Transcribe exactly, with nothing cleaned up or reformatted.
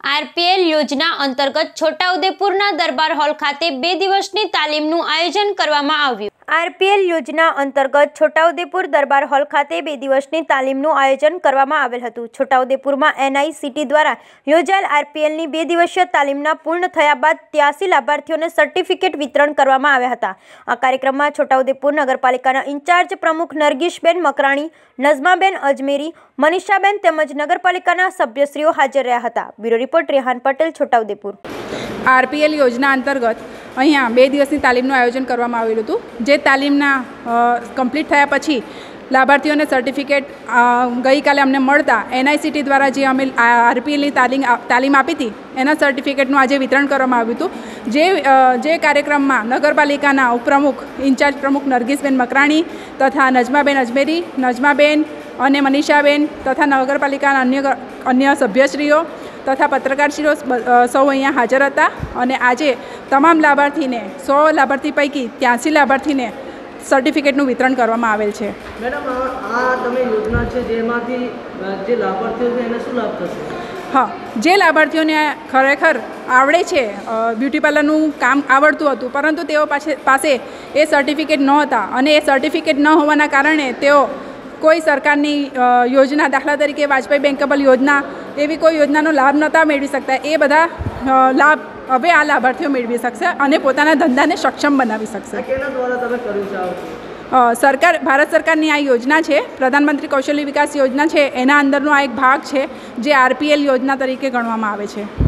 RPL યોજના અંતર્ગત છોટાઉદેપુરના દરબાર hall ખાતે બે દિવસની તાલીમનું આયોજન કરવામાં આવ્યું। આરપીએલ યોજના અંતર્ગત છોટાઉદેપુર દરબાર હોલ ખાતે બે દિવસની તાલીમનું આયોજન કરવામાં આવેલ હતું। છોટાઉદેપુરમાં એનઆઈસીટી દ્વારા યોજાયેલ આરપીએલની બે દિવસીય તાલીમના પૂર્ણ થયા બાદ ત્યાસી લાભાર્થીઓને સર્ટિફિકેટ વિતરણ કરવામાં આવ્યા હતા। આ કાર્યક્રમમાં છોટાઉદેપુર નગરપાલિકાના ઇન્ચાર્જ પ્રમુખ નરગીશબેન મકરાણી, નઝમાબેન અજમેરી, મનીષાબેન તેમજ નગરપાલિકાના સભ્યશ્રીઓ હાજર રહ્યા હતા। Bureau report Rehan Patel, Chhota Udepur. RPL યોજના અંતર્ગત અહીંયા બે દિવસની તાલીમનું આયોજન કરવામાં આવેલું હતું, જે તાલીમના કમ્પ્લીટ થયા પછી લાભાર્થીઓને સર્ટિફિકેટ ગઈકાલે અમને મળતા એનઆઈસીટી દ્વારા જે અમે આરપીએલની તાલીમ તાલીમ આપી હતી એના સર્ટિફિકેટનું આજે વિતરણ કરવામાં આવ્યું હતું। જે જે કાર્યક્રમમાં નગરપાલિકાના ઉપપ્રમુખ ઇન્ચાર્જ પ્રમુખ નરગીશબેન મકરાણી તથા નઝમાબેન અજમેરી, નઝમાબેન અને મનીષાબેન તથા નગરપાલિકાના અન્ય અન્ય સભ્યશ્રીઓ તથા પત્રકારશ્રીઓ સૌ અહીંયા હાજર હતા અને આજે તમામ લાભાર્થીને સો લાભાર્થી પૈકી ત્યાસી લાભાર્થીને સર્ટિફિકેટનું વિતરણ કરવામાં આવેલ છે। મેડમ, આ તમે યોજના છે જેમાંથી જે લાભાર્થીઓ છે એને શું લાભ થશે? હા, જે લાભાર્થીઓને ખરેખર આવડે છે, બ્યુટી પાર્લરનું કામ આવડતું હતું પરંતુ તેઓ પાસે પાસે એ સર્ટિફિકેટ નહોતા અને એ સર્ટિફિકેટ ન હોવાના કારણે તેઓ કોઈ સરકારની યોજના, દાખલા તરીકે વાજપેયી બેંકેબલ યોજના, એવી કોઈ યોજનાનો લાભ નહોતા મેળવી શકતા। એ બધા લાભ હવે આ લાભાર્થીઓ મેળવી શકશે અને પોતાના ધંધાને સક્ષમ બનાવી શકશે। કેના દ્વારા તમે કર્યું છે? સરકાર, ભારત સરકારની આ યોજના છે, પ્રધાનમંત્રી કૌશલ્ય વિકાસ યોજના છે, એના અંદરનો આ એક ભાગ છે જે આરપીએલ યોજના તરીકે ગણવામાં આવે છે।